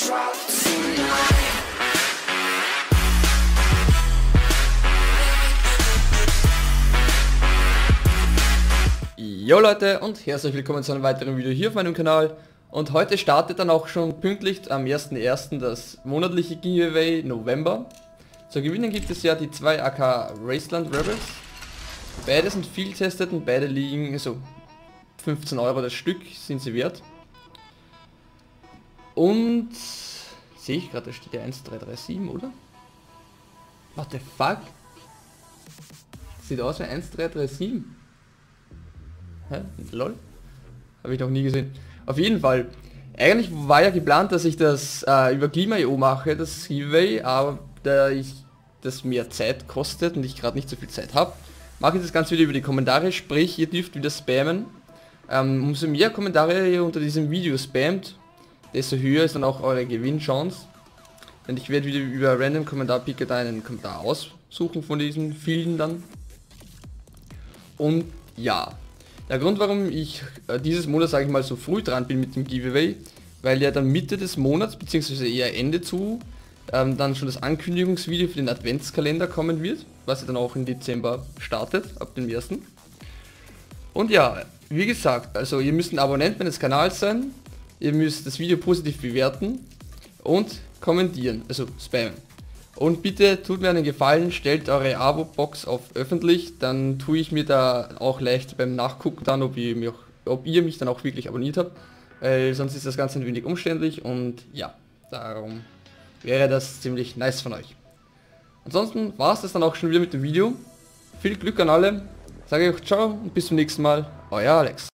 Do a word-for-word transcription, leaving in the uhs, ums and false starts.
drop tonight. Jo Leute und herzlich willkommen zu einem weiteren Video hier auf meinem Kanal. Und heute startet dann auch schon pünktlich am ersten ersten das monatliche Giveaway November. Zu gewinnen gibt es ja die zwei A K Raceland Rebels. Beide sind viel testet und beide liegen so fünfzehn Euro das Stück sind sie wert. Und sehe ich gerade, da steht ja eins drei drei sieben, oder? What the fuck? Sieht aus wie eins drei drei sieben. Hä? Lol? Habe ich noch nie gesehen. Auf jeden Fall. Eigentlich war ja geplant, dass ich das äh, über Klima punkt i o mache, das Giveaway, aber da ich das mehr Zeit kostet und ich gerade nicht so viel Zeit habe, mache ich das Ganze wieder über die Kommentare, sprich ihr dürft wieder spammen. Ähm, umso mehr Kommentare ihr unter diesem Video spammt, desto höher ist dann auch eure Gewinnchance. Denn ich werde wieder über Random Kommentar Picker da einen Kommentar aussuchen von diesen vielen dann. Und ja. Der Grund, warum ich äh, dieses Monat, sage ich mal, so früh dran bin mit dem Giveaway, weil ja dann Mitte des Monats, beziehungsweise eher Ende zu, ähm, dann schon das Ankündigungsvideo für den Adventskalender kommen wird, was ja dann auch im Dezember startet, ab dem ersten Und ja, wie gesagt, also ihr müsst ein Abonnent meines Kanals sein, ihr müsst das Video positiv bewerten und kommentieren, also spammen. Und bitte tut mir einen Gefallen, stellt eure Abo-Box auf öffentlich, dann tue ich mir da auch leicht beim Nachgucken dann, ob ihr mich, ob ihr mich dann auch wirklich abonniert habt, weil sonst ist das Ganze ein wenig umständlich und ja, darum wäre das ziemlich nice von euch. Ansonsten war es das dann auch schon wieder mit dem Video. Viel Glück an alle, sage ich euch ciao und bis zum nächsten Mal, euer Alex.